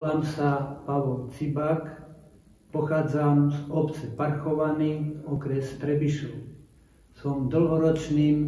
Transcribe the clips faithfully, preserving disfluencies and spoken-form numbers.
Volám sa Pavol Cibák, pochádzam z obce Parchovany, okres Trebišov. Som dlhoročným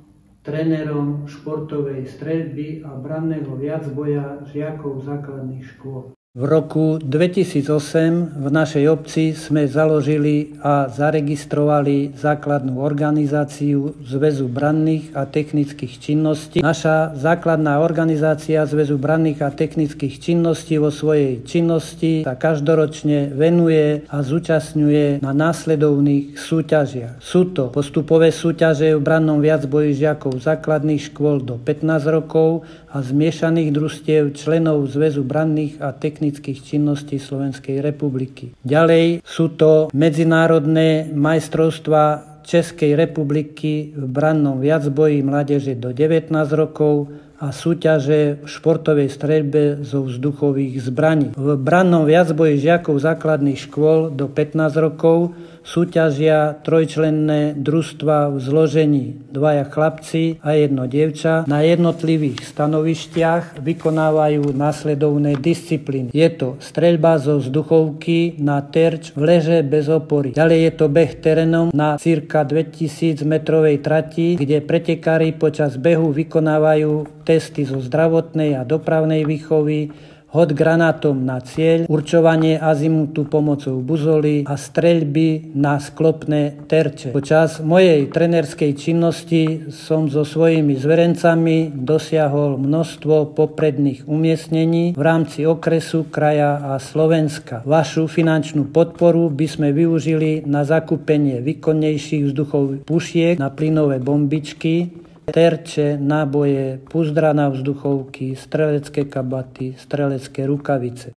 trénerom športovej streľby a branného viacboja žiakov základných škôl. V roku dvetisícosem v našej obci sme založili a zaregistrovali základnú organizáciu Zväzu branných a technických činností. Naša základná organizácia Zväzu branných a technických činností vo svojej činnosti sa každoročne venuje a zúčastňuje na následovných súťažiach. Sú to postupové súťaže v brannom viacboji žiakov základných škôl do pätnásť rokov a zmiešaných družstiev členov Zväzu branných a technických činností Slovenskej republiky. Ďalej sú to medzinárodné majstrovstvá Českej republiky v brannom viacboji mládeže do devätnásť rokov a súťaže v športovej streľbe zo vzduchových zbraní. V brannom viacboji žiakov základných škôl do pätnásť rokov súťažia trojčlenné družstva v zložení dvaja chlapci a jedno dievča. Na jednotlivých stanovištiach vykonávajú následovné disciplíny. Je to streľba zo vzduchovky na terč v leže bez opory. Ďalej je to beh terénom na cirka dvetisíc metrovej trati, kde pretekári počas behu vykonávajú testy zo zdravotnej a dopravnej výchovy, hod granátom na cieľ, určovanie azimutu pomocou buzoly a streľby na sklopné terče. Počas mojej trénerskej činnosti som so svojimi zverencami dosiahol množstvo popredných umiestnení v rámci okresu, kraja a Slovenska. Vašu finančnú podporu by sme využili na zakúpenie výkonnejších vzduchových pušiek na plynové bombičky, terče, náboje, púzdra na vzduchovky, strelecké kabaty, strelecké rukavice.